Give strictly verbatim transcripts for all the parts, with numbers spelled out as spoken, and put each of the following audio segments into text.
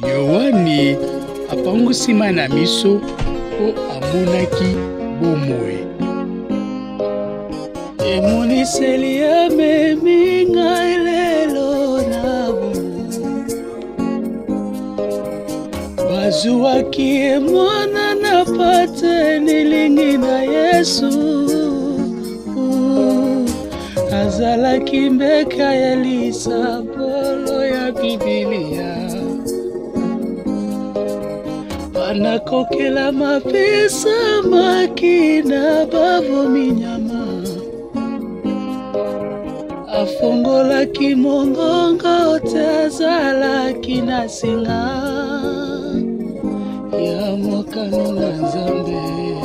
Yohani apangusima na miso po amonaki bomoi. Emoniseli amemi ngai lelo na bomoi. Bazwaki emwana na pate nilingi na Yesu. Azalaki mbeka ya lisabolo ya Biblia. Anakokela mapesa makina bavomi nyama. Afongolaki mongongo te azalaki na singa ya mokano na Nzambe.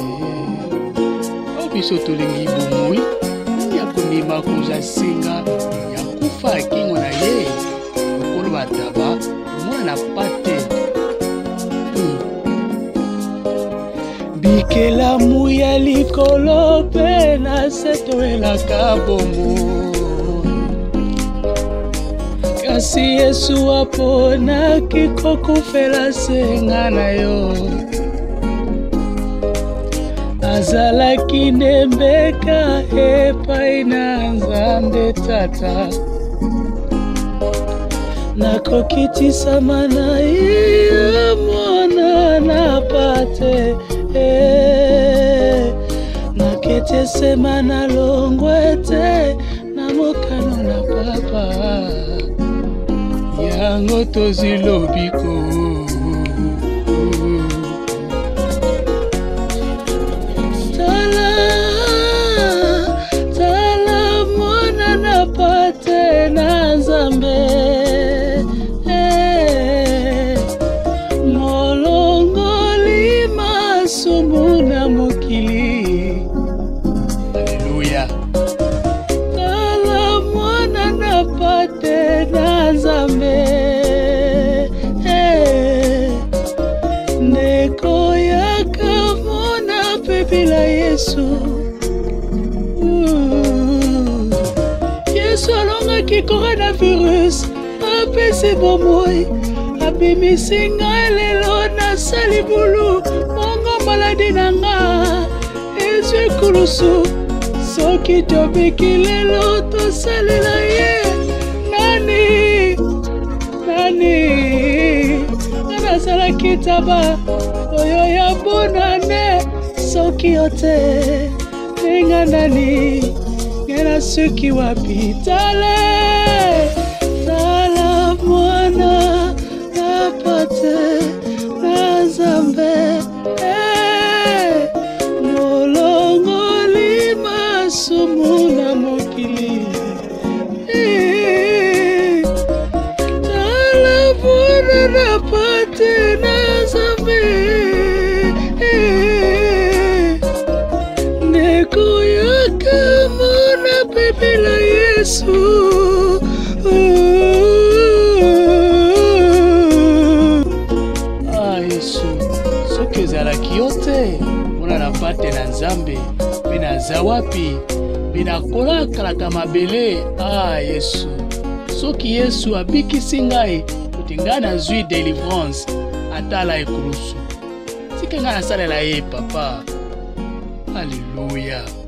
Obiso tolingi bomoi ya kondima kuza singa ya kufa kingo na ye lokolo bataba mwana pate. Bikelamu ya likolo pe na seto elaka bomoi. Kasi Yesu aponaki kokufela senga na yo. Azalaki nembeka epai na Nzambe Tata. Nakokitisama na ye mwana na pate. Eh, naketesema na longwete na mokano na papa. Yango tozilobiko. Tala, tala mwana na pate na Nzambe. Eh, molongoli masumu na mokili. Haleluya. Tala mwana na pate na Nzambe. Eh, neko yaka mona pepila Yesu. Uh, Yesu alongaki coronavirus apesi bomoi. Abimisi ngai lelo nasali bulu mongo maladi na nga ezwi kulusu. Soki tobiki lelo tosalela ye nani nani nasalaki taba oyo ya bonane. Soki ote nenga nani ngena suki wapi. Tala tala mwana na pate na Nzambe. Eh, molongoli masumu na mokili. Eh, tala mwana na pate na Nzambe. Eh, neko yaka mona pepela Yesu. Soki ezalaki yo te mona na pate na Nzambe mpe naza wapi mpe nakolakalaka mabele. Ah Yesu, soki Yesu abikisi ngai kuti ngai nazwi delivrance atala ekulusu, sike ngai nasalela ye papa. Haleluya.